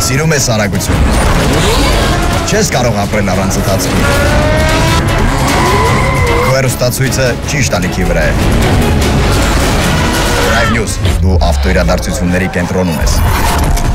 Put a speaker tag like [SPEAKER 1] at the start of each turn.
[SPEAKER 1] Սիրում ես արագություն։ Չես կարող ապրել առանց ընթացքի։ Քո հեռուստացույցը ճիշտ ալիքի վրա է։ Drive News, դու ավտոիրադարձությունների կենտրոնում ես։